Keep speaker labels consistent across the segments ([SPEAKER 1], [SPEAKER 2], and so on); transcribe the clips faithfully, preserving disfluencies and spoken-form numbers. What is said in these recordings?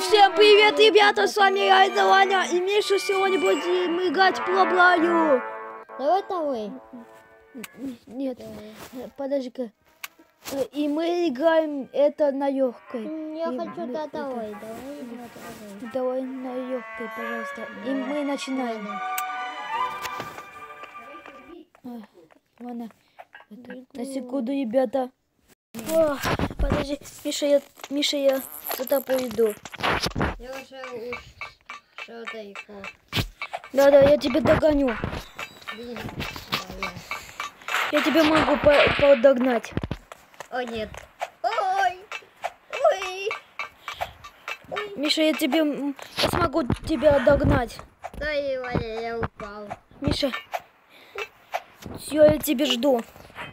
[SPEAKER 1] Всем привет, ребята, с вами я, это Ваня, и Миша. Сегодня будем играть в Плаблаю.
[SPEAKER 2] Давай давай.
[SPEAKER 1] Нет, подожди-ка. И мы играем это на легкой.
[SPEAKER 2] Я
[SPEAKER 1] и
[SPEAKER 2] хочу
[SPEAKER 1] мы,
[SPEAKER 2] да,
[SPEAKER 1] это...
[SPEAKER 2] давай, давай, давай.
[SPEAKER 1] Давай на легкой, пожалуйста. И мы начинаем. А, ладно. На секунду, ребята. О, подожди, Миша, я, Миша, я туда пойду.
[SPEAKER 2] Я уже ушел далеко.
[SPEAKER 1] Да-да, я тебя догоню.
[SPEAKER 2] Блин,
[SPEAKER 1] Я тебя могу по подогнать.
[SPEAKER 2] О нет. Ой, ой, ой.
[SPEAKER 1] Миша, я тебе, я смогу тебя догнать.
[SPEAKER 2] Да, Ваня, я упал.
[SPEAKER 1] Миша, все, я тебе жду.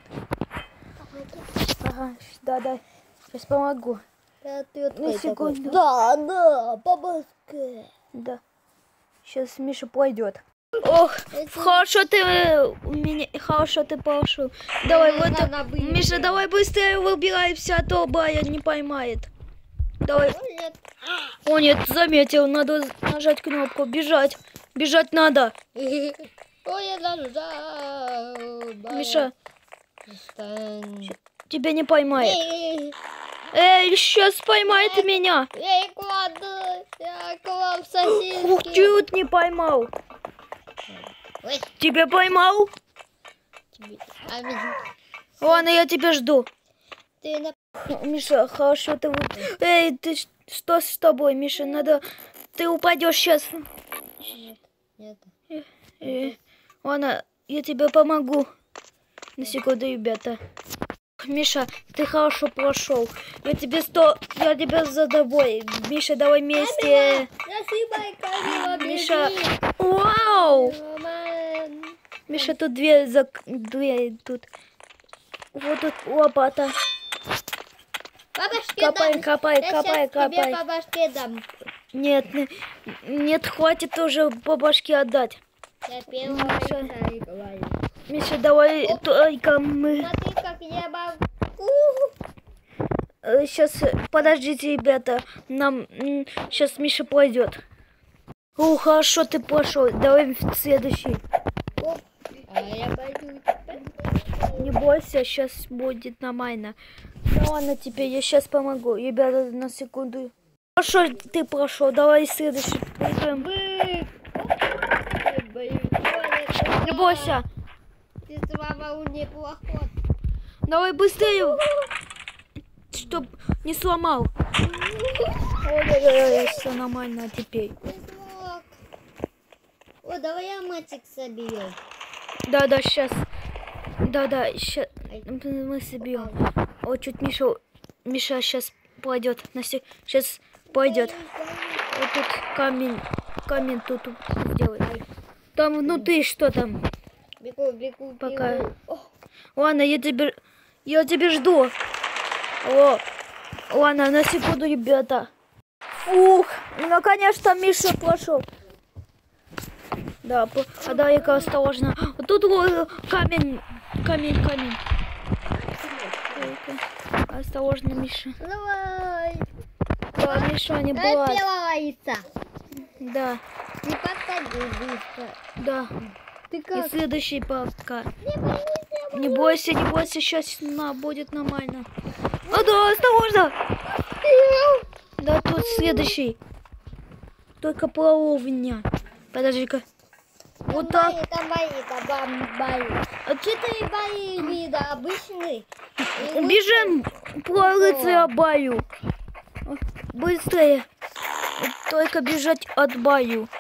[SPEAKER 1] Ага, да-да, сейчас помогу.
[SPEAKER 2] Да, ты
[SPEAKER 1] На секунду.
[SPEAKER 2] Да, да, бабушка.
[SPEAKER 1] Да. Сейчас Миша пойдет. Ох,
[SPEAKER 2] Это...
[SPEAKER 1] хорошо ты у меня, хорошо ты пошел. Давай,
[SPEAKER 2] Ну,
[SPEAKER 1] вот,
[SPEAKER 2] надо
[SPEAKER 1] Миша, давай быстрее выбирайся, а то Бая не поймает. Давай.
[SPEAKER 2] О нет.
[SPEAKER 1] О нет, заметил, надо нажать кнопку, бежать, бежать надо.
[SPEAKER 2] Ой, я нажал.
[SPEAKER 1] Миша,
[SPEAKER 2] Стань.
[SPEAKER 1] тебя не поймает.
[SPEAKER 2] Эй,
[SPEAKER 1] Эй, сейчас поймает меня.
[SPEAKER 2] я кладу, я к вам
[SPEAKER 1] Ух,
[SPEAKER 2] сосиски.
[SPEAKER 1] чуть не поймал.
[SPEAKER 2] Ой,
[SPEAKER 1] Тебя поймал?
[SPEAKER 2] тебе- а меня-
[SPEAKER 1] Ладно, я тебя жду.
[SPEAKER 2] ты на...
[SPEAKER 1] Миша, хорошо ты... вы- Эй, ты ш- что с тобой, Миша? Надо... Ты упадешь сейчас.
[SPEAKER 2] Нет.
[SPEAKER 1] Э, ладно, я тебе помогу. На секунду, ребята. Миша, ты хорошо прошел. Я тебе сто... Я тебя за тобой. Миша, давай вместе. Миша, вау! Миша, тут дверь, зак... дверь тут. Вот тут лопата.
[SPEAKER 2] Бабушке
[SPEAKER 1] Копай,
[SPEAKER 2] дам.
[SPEAKER 1] копай,
[SPEAKER 2] Я
[SPEAKER 1] копай,
[SPEAKER 2] щас тебе
[SPEAKER 1] копай.
[SPEAKER 2] по башке дам.
[SPEAKER 1] Нет, не- нет, хватит уже по башке отдать.
[SPEAKER 2] Я первая
[SPEAKER 1] Миша.
[SPEAKER 2] говорю.
[SPEAKER 1] Миша, давай только мы...
[SPEAKER 2] Смотри, как я могу.
[SPEAKER 1] Сейчас, подождите, ребята. Нам... Сейчас Миша пойдет. О, хорошо ты пошел. Давай в следующий.
[SPEAKER 2] Оп. А я пойду.
[SPEAKER 1] Не бойся, сейчас будет нормально. Ну ладно, теперь я сейчас помогу. Ребята, на секунду. Хорошо ты прошел. Давай следующий. Прыгаем. Не бойся.
[SPEAKER 2] Ты сломал мне плохо.
[SPEAKER 1] Давай быстрее. Чтоб не сломал. Ой-ой-ой, все нормально теперь.
[SPEAKER 2] О, давай я матик соберем.
[SPEAKER 1] Да-да, сейчас. Да-да, сейчас мы собьем. О, чуть Миша, Миша сейчас пойдет. Сейчас пойдет. Вот тут камень, камень тут сделай. Там внутри что там?
[SPEAKER 2] Бегу, бегу,
[SPEAKER 1] Пока.
[SPEAKER 2] бегу. О,
[SPEAKER 1] Ладно, я тебе, я тебя жду. О, ладно, на секунду, ребята. Ух, наконец-то Миша пошел. Да, по- а дай-ка осторожно. Вот тут вот камень, камень, камень. Дай-ка. Осторожно, Миша.
[SPEAKER 2] давай.
[SPEAKER 1] Да, Миша, не бывает.
[SPEAKER 2] Опилайся.
[SPEAKER 1] Да,
[SPEAKER 2] Не подходи быстро.
[SPEAKER 1] да.
[SPEAKER 2] Ты
[SPEAKER 1] И
[SPEAKER 2] как?
[SPEAKER 1] следующий пока.
[SPEAKER 2] Не боись,
[SPEAKER 1] Не бойся, не бойся, сейчас на, будет нормально. А, да, осторожно. Да, тут следующий. Только половня. Подожди-ка. Вот так.
[SPEAKER 2] Бои, там бои, там бои. А что ты бои вида обычный?
[SPEAKER 1] Бежим по рыцаря баю. Быстрее. Только бежать от баю.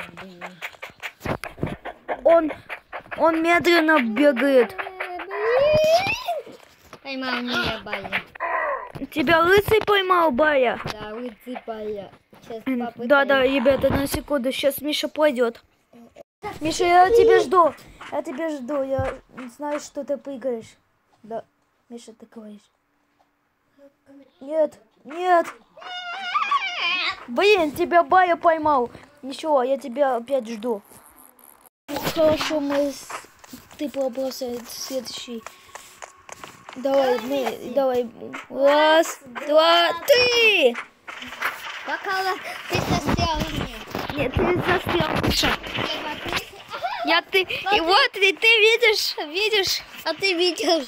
[SPEAKER 1] Он, он медленно бегает.
[SPEAKER 2] Поймал меня боя.
[SPEAKER 1] Тебя рыцарь поймал, Бая?
[SPEAKER 2] Да, выцепая. Сейчас попытаюсь.
[SPEAKER 1] Да-да, ребята, на секунду. Сейчас Миша пойдет. Миша, я тебя жду. Я тебя жду. Я знаю, что ты прыгаешь. Да, Миша, ты говоришь. Нет, нет. Блин, тебя Бая поймал. Ничего, я тебя опять жду. Хорошо, мы... с- Ты пробрался следующий. Давай, мы... Давай. Раз, два, три.
[SPEAKER 2] Пока ты застрял мне.
[SPEAKER 1] Нет, ты застрял, Миша.
[SPEAKER 2] Ага.
[SPEAKER 1] Я ты... И вот, и ты видишь, видишь?
[SPEAKER 2] А ты видишь?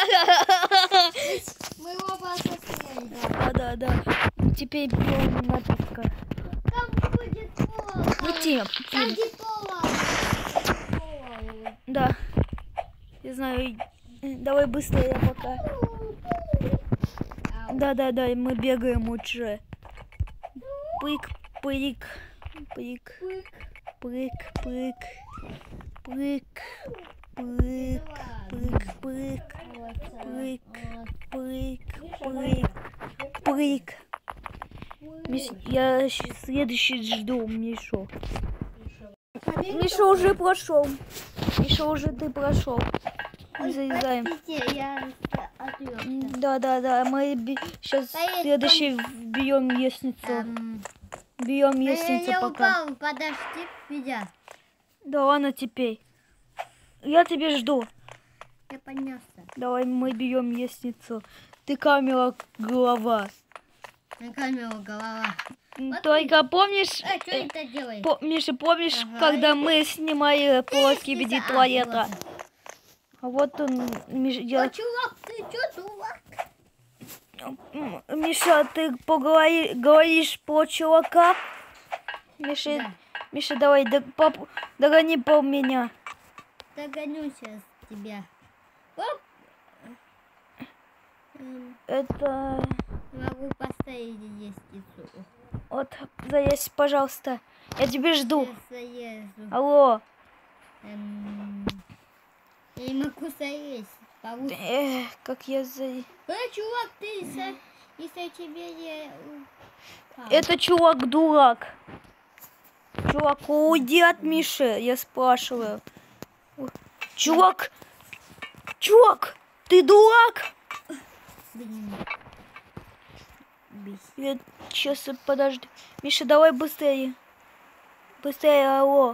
[SPEAKER 2] Мы оба застряли.
[SPEAKER 1] Да, да, да. Теперь бьем напитка.
[SPEAKER 2] Там будет пол.
[SPEAKER 1] Летим.
[SPEAKER 2] Там будет пол.
[SPEAKER 1] Да. Я знаю. Давай быстрее пока. Да, да, да, мы бегаем уже. Пык, пык, пык, пык, пык, пык, пык, пык, пык, пык, пык, пык, пык. Миш, я щ- следующий жду Мишу. Миша уже прошел. Миша уже ты прошел. Залезаем.
[SPEAKER 2] Простите, я отвлекся.
[SPEAKER 1] Да, да, да. Мы сейчас
[SPEAKER 2] Поедем.
[SPEAKER 1] следующий бьем лестницу.
[SPEAKER 2] Эм,
[SPEAKER 1] Бьем
[SPEAKER 2] Я
[SPEAKER 1] лестницу
[SPEAKER 2] не
[SPEAKER 1] пока.
[SPEAKER 2] упал, подожди, меня.
[SPEAKER 1] Да ладно теперь. Я тебя жду.
[SPEAKER 2] Я поднялся.
[SPEAKER 1] Давай мы бьем лестницу. Ты камера голова.
[SPEAKER 2] На камеру голова. Вот
[SPEAKER 1] Только помнишь,
[SPEAKER 2] А, что
[SPEAKER 1] э,
[SPEAKER 2] это делает?
[SPEAKER 1] по- Миша, помнишь,
[SPEAKER 2] Ага.
[SPEAKER 1] когда мы снимали плоский
[SPEAKER 2] Лестница.
[SPEAKER 1] виде
[SPEAKER 2] А,
[SPEAKER 1] туалета?
[SPEAKER 2] вот.
[SPEAKER 1] А вот он, Миша,
[SPEAKER 2] О,
[SPEAKER 1] я-
[SPEAKER 2] чувак, ты что, дурак?
[SPEAKER 1] М, Миша, ты поговори- говоришь по чувака? Миша,
[SPEAKER 2] Да.
[SPEAKER 1] Миша, давай, дог- поп- догони по меня.
[SPEAKER 2] Догоню сейчас тебя. Оп. Эм,
[SPEAKER 1] Это...
[SPEAKER 2] Могу поставить лестницу.
[SPEAKER 1] Вот, залезь, пожалуйста. Я тебя жду.
[SPEAKER 2] Сейчас заезжу.
[SPEAKER 1] Алло.
[SPEAKER 2] Эм, Я не могу залезть. Получится.
[SPEAKER 1] Эх, как я за...
[SPEAKER 2] Э, чувак, ты если, если тебе не упал.
[SPEAKER 1] Это чувак дурак. Чувак, уйди от Миши, я спрашиваю. Чувак, чувак, ты дурак?
[SPEAKER 2] Блин. Бесит.
[SPEAKER 1] Я сейчас подожди. Миша, давай быстрее. Быстрее, алло.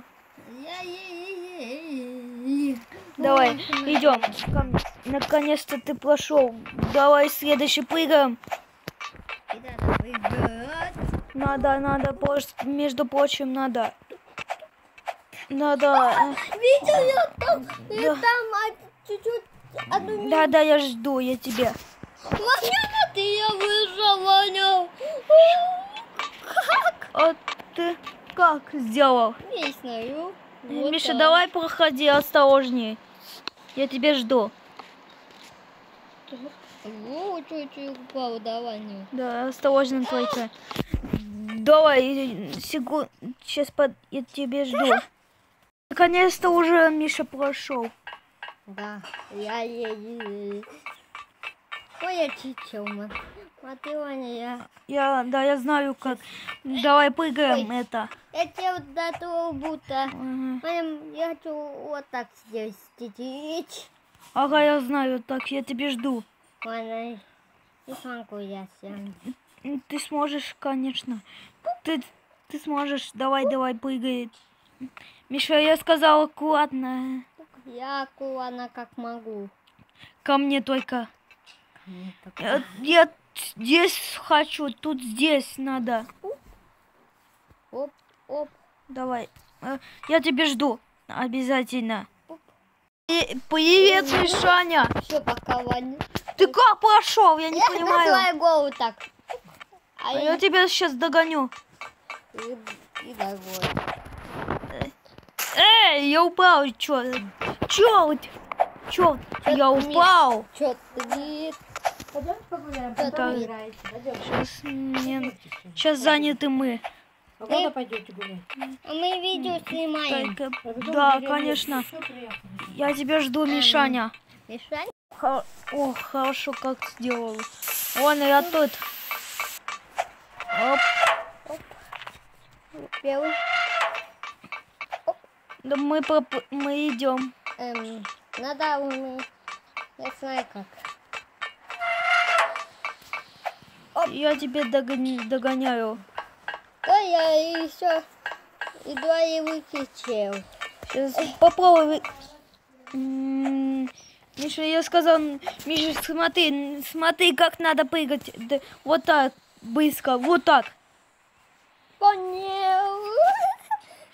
[SPEAKER 2] Я-я-я-я-я.
[SPEAKER 1] Давай,
[SPEAKER 2] Ой,
[SPEAKER 1] идем. Наконец-то ты прошел. Давай следующий прыгаем.
[SPEAKER 2] Куда прыгать?
[SPEAKER 1] Надо, надо, пож- между прочим, надо. Надо.
[SPEAKER 2] Видел я там, и
[SPEAKER 1] Да.
[SPEAKER 2] там а, чуть-чуть одну минуту.
[SPEAKER 1] Да, да, я жду, я тебя.
[SPEAKER 2] Ваня, ты я вышел, Ваня.
[SPEAKER 1] А ты как сделал?
[SPEAKER 2] Не знаю. Вот
[SPEAKER 1] Миша,
[SPEAKER 2] так.
[SPEAKER 1] давай проходи осторожней. Я тебя жду.
[SPEAKER 2] О, чуть-чуть упал, да, Ваня.
[SPEAKER 1] Да, осторожно только. Давай, секунд. Сейчас под... я тебя жду. Наконец-то уже Миша прошел.
[SPEAKER 2] Да, я еле. Ой, я чичел, смотри, Ваня, я...
[SPEAKER 1] Я, да, я знаю как. Давай прыгаем это.
[SPEAKER 2] Я тебе до того будто...
[SPEAKER 1] Ага.
[SPEAKER 2] Ваня, я хочу вот так здесь сидеть.
[SPEAKER 1] Ага, я знаю, так я тебя жду.
[SPEAKER 2] Ваня, не смогу я сам.
[SPEAKER 1] Ты сможешь, конечно. Ты, ты сможешь. Давай, давай, прыгай. Миша, я сказала аккуратно.
[SPEAKER 2] Я аккуратно как могу.
[SPEAKER 1] Ко мне только.
[SPEAKER 2] Мне так-
[SPEAKER 1] Я, я здесь хочу, тут здесь надо.
[SPEAKER 2] Оп, оп.
[SPEAKER 1] Давай. Э, Я тебя жду. Обязательно. И- Привет, Мишаня.
[SPEAKER 2] Все, пока, Ваня.
[SPEAKER 1] Ты как прошел? Я не
[SPEAKER 2] Я на
[SPEAKER 1] понимаю.
[SPEAKER 2] твою голову так. А
[SPEAKER 1] А
[SPEAKER 2] я
[SPEAKER 1] я тебя сейчас догоню.
[SPEAKER 2] и, и догоню.
[SPEAKER 1] Эй, я упал. Чё? Чё? вот? Чё? Я
[SPEAKER 2] ты
[SPEAKER 1] упал.
[SPEAKER 2] Чё ты не...
[SPEAKER 3] Пойдемте погуляем,
[SPEAKER 2] Да,
[SPEAKER 3] потом
[SPEAKER 2] да.
[SPEAKER 3] играете. Пойдемте.
[SPEAKER 1] Сейчас, мне... Сейчас заняты мы.
[SPEAKER 3] А когда пойдете гулять?
[SPEAKER 2] А мы видео снимаем.
[SPEAKER 1] Только-
[SPEAKER 3] А потом
[SPEAKER 1] Да,
[SPEAKER 3] берем
[SPEAKER 1] конечно.
[SPEAKER 3] всё, приехали.
[SPEAKER 1] Я тебя жду, Мишаня.
[SPEAKER 2] Мишань?
[SPEAKER 1] Хо- О, хорошо, как сделал. Вон, я тут. Оп.
[SPEAKER 2] Первый.
[SPEAKER 1] Да мы, проп- мы идем.
[SPEAKER 2] Эм, надо уметь. Я знаю как.
[SPEAKER 1] Я тебя догони- догоняю.
[SPEAKER 2] Да, я еще и два и выключил.
[SPEAKER 1] Сейчас попробуй. М, Миша, я сказал, Миша, смотри, смотри, как надо прыгать. Да, вот так, быстро, вот так.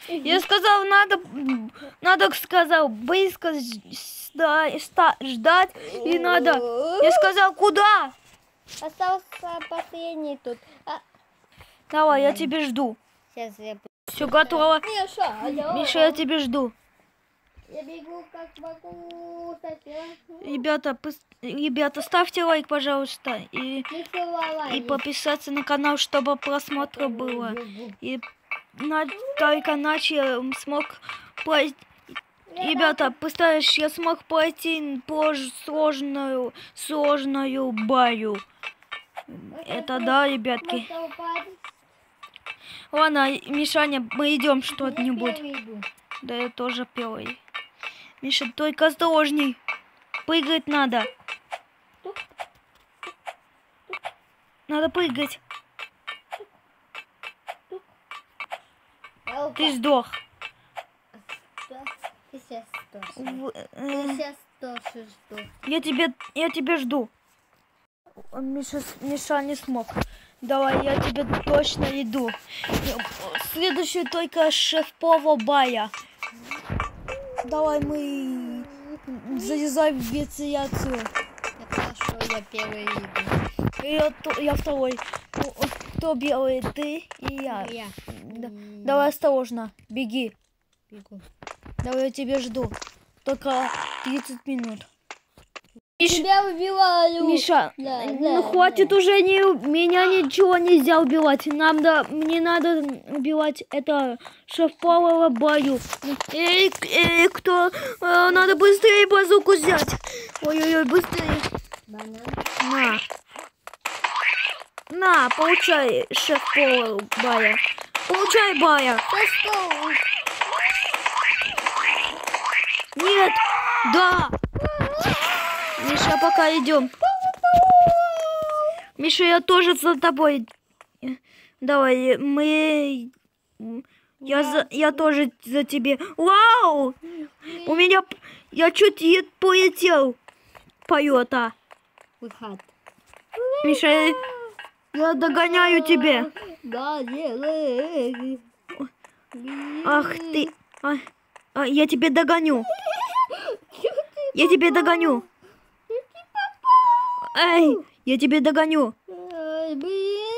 [SPEAKER 1] Я сказал, надо, надо, сказал, быстро жда- ста- ждать и надо. Я сказал, куда?
[SPEAKER 2] Остался последний тут. А,
[SPEAKER 1] Давай, я тебе жду.
[SPEAKER 2] сейчас я...
[SPEAKER 1] Все готово.
[SPEAKER 2] Миша, алло.
[SPEAKER 1] Миша, я тебе жду.
[SPEAKER 2] Я бегу как могу. Совсем.
[SPEAKER 1] Ребята, пос- ребята, ставьте лайк, пожалуйста. И,
[SPEAKER 2] Не целовай.
[SPEAKER 1] и подписаться на канал, чтобы просмотра было. И на, только иначе я смог пройти. Ребята, представляешь, я смог пройти по ж- сложную, сложную баю. Это да, ребятки. Ладно, Мишаня, мы идем что-нибудь. Да я тоже первый. Миша, только осторожней. Прыгать надо. Надо прыгать. Ты сдох.
[SPEAKER 2] Ты сейчас тоже.
[SPEAKER 1] В-
[SPEAKER 2] Ты
[SPEAKER 1] э,
[SPEAKER 2] сейчас тоже жду.
[SPEAKER 1] Я тебе, я тебя жду. Миша, с- Миша не смог. Давай, я тебе точно иду. Следующий только шеф-повар бая. Давай мы залезаем в инициацию.
[SPEAKER 2] Это хорошо, я первый иду.
[SPEAKER 1] Я, то- я второй. Ну, кто белый? Ты и я.
[SPEAKER 2] Я.
[SPEAKER 1] Да.
[SPEAKER 2] М,
[SPEAKER 1] Давай осторожно, беги.
[SPEAKER 2] Бегу.
[SPEAKER 1] Давай, я тебя жду. Только тридцать минут. Миш-
[SPEAKER 2] Тебя убиваю.
[SPEAKER 1] Миша,
[SPEAKER 2] Да,
[SPEAKER 1] ну
[SPEAKER 2] да,
[SPEAKER 1] хватит
[SPEAKER 2] да.
[SPEAKER 1] уже, не, меня ничего нельзя убивать. Нам да, мне надо убивать это шеф-повара бою. Эй, эй, кто? А, надо быстрее базуку взять. Ой-ой-ой, быстрее.
[SPEAKER 2] Банан.
[SPEAKER 1] На. На, получай, шеф-повар бая. Получай, бая.
[SPEAKER 2] Да что?
[SPEAKER 1] Нет, да. Миша, пока идем. Миша, я тоже за тобой. Давай, мы... Я, за... я тоже за тебе. Вау! У меня... п- Я чуть е- полетел. Поёта.
[SPEAKER 2] Выход.
[SPEAKER 1] Миша, я- я догоняю тебя.
[SPEAKER 2] Да, делай.
[SPEAKER 1] Ах ты. А, а, я тебя догоню. Я тебя догоню. Эй, я тебя догоню.
[SPEAKER 2] Ай, блин.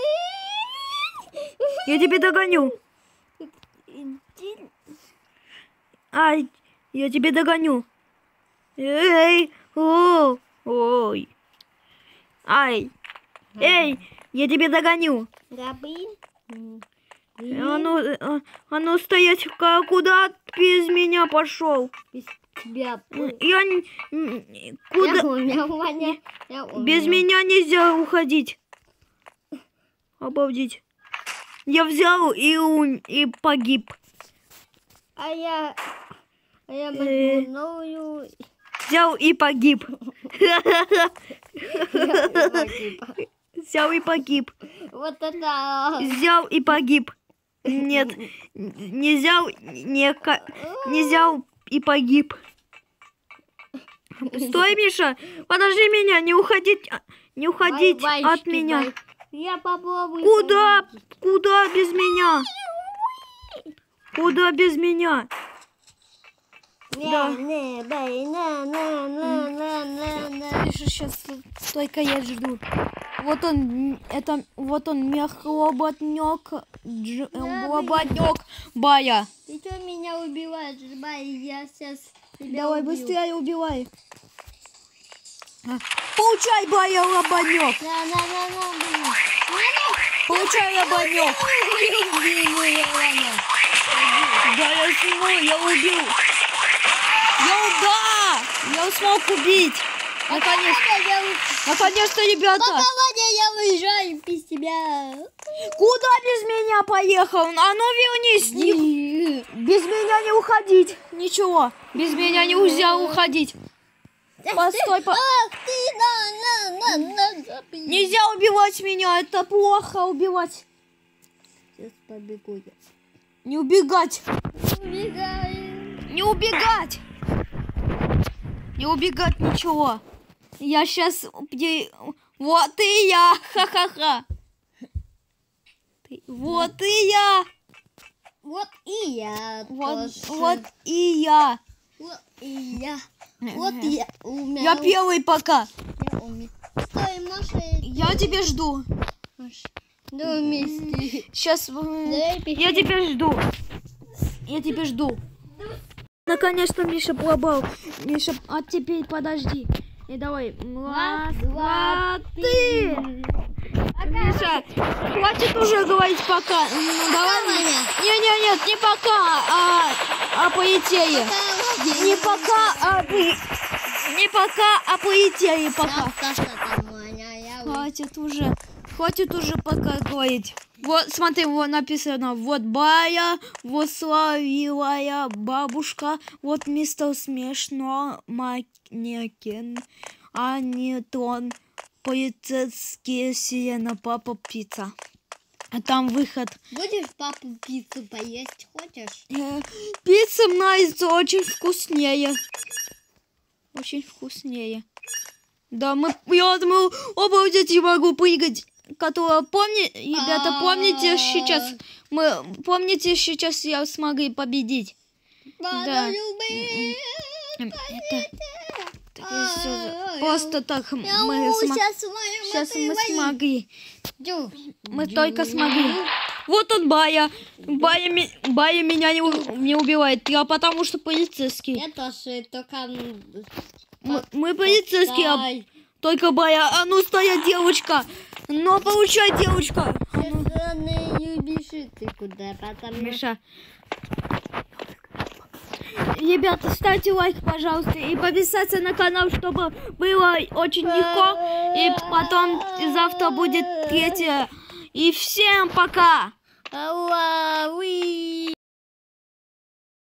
[SPEAKER 1] Я тебя догоню. Ай, я тебя догоню. Эй, о, ой. Ай, эй, я тебя догоню.
[SPEAKER 2] Да, блин. М,
[SPEAKER 1] А
[SPEAKER 2] блин.
[SPEAKER 1] ну, э, а ну стоять, ка- куда ты без меня пошел?
[SPEAKER 2] Без тебя.
[SPEAKER 1] Я н- н-
[SPEAKER 2] Я
[SPEAKER 1] куда?
[SPEAKER 2] умер, Ваня. Я умер.
[SPEAKER 1] Без меня нельзя уходить. Обалдеть. Я взял и, ун- и погиб.
[SPEAKER 2] А я... А я
[SPEAKER 1] Э.
[SPEAKER 2] возьму новую...
[SPEAKER 1] Взял и погиб.
[SPEAKER 2] Вот
[SPEAKER 1] Взял и погиб.
[SPEAKER 2] это...
[SPEAKER 1] Взял и погиб. Нет, не взял, не, ка- не взял и погиб. Стой, Миша, подожди меня, не уходить, не уходить
[SPEAKER 2] Бай, бай,
[SPEAKER 1] от меня.
[SPEAKER 2] бай. Я попробую.
[SPEAKER 1] Куда?
[SPEAKER 2] помочь.
[SPEAKER 1] Куда без меня? Куда без меня?
[SPEAKER 2] Не,
[SPEAKER 1] Да.
[SPEAKER 2] не, бай, на, на, на, на, на, на.
[SPEAKER 1] Миша, сейчас только я жду. Вот он, это, вот он, мех-роботнёк, дж-
[SPEAKER 2] Да,
[SPEAKER 1] роботнёк, Бая.
[SPEAKER 2] Ты что меня убиваешь, бай? Я сейчас тебя
[SPEAKER 1] Давай
[SPEAKER 2] убью.
[SPEAKER 1] быстрее убивай. А, Получай, Бая, роботнёк.
[SPEAKER 2] На, на, на, на, блин.
[SPEAKER 1] Получай, роботнёк.
[SPEAKER 2] Убей меня, Ваня.
[SPEAKER 1] Да, я сниму, я убил. Я, да, я смог убить. Наконец,
[SPEAKER 2] Ваня, я у-
[SPEAKER 1] наконец-то, ребята.
[SPEAKER 2] Пока, Ваня, я уезжаю без тебя.
[SPEAKER 1] Куда без меня поехал? А ну вернись. Не- без меня не уходить. Ничего, без меня нельзя уходить. Постой, по-
[SPEAKER 2] Ах ты, на, на, на, на, забей.
[SPEAKER 1] Нельзя убивать меня, это плохо убивать.
[SPEAKER 2] Сейчас побегу я.
[SPEAKER 1] Не убегать,
[SPEAKER 2] Убегаю.
[SPEAKER 1] не убегать. Не убегать ничего. Я сейчас... Вот и я, ха-ха-ха. Ты- Вот и я.
[SPEAKER 2] Вот и я.
[SPEAKER 1] Вот,
[SPEAKER 2] тоже.
[SPEAKER 1] вот и я.
[SPEAKER 2] Вот и я. Вот я умею.
[SPEAKER 1] Я первый пока.
[SPEAKER 2] Я умею. Стой, Маша.
[SPEAKER 1] Я тебя жду.
[SPEAKER 2] Да вместе.
[SPEAKER 1] Сейчас
[SPEAKER 2] Давай
[SPEAKER 1] я тебя жду. Я тебя жду. Наконец-то Миша пробовал. Миша, а теперь подожди. И давай. Раз, два, три. Миша, хватит уже говорить пока. Ну, давай. Не, не, нет, не пока, а, а по идее. Не пока, а по... Не пока, а по идее пока. Хватит уже. Хватит уже пока говорить. Вот, смотри, вот написано. Вот Бая, вот славилая бабушка, вот мистер Смешно, манекен, а не тон, полицейские сирена, папа пицца. А там выход.
[SPEAKER 2] Будешь папу пиццу поесть, хочешь?
[SPEAKER 1] Э, пицца нравится очень вкуснее. Очень вкуснее. Да, мы, я думаю, обалдеть, я могу прыгать. Которого помни, ребята, помните сейчас, мы, помните сейчас я смогли победить. Да. Это, это просто так мы, смо... сейчас мы смогли. Мы только смогли. Вот он, Бая. Бая, ми... Бая меня не, у... не убивает. Я потому что полицейский.
[SPEAKER 2] Я тоже только...
[SPEAKER 1] Мы, мы полицейские, а только Бая. А ну стоять, девочка. Но получай, девочка.
[SPEAKER 2] Не бежи ты куда, потому...
[SPEAKER 1] Миша. Ребята, ставьте лайк, пожалуйста, и подписаться на канал, чтобы было очень легко. И потом завтра будет третье. И всем пока!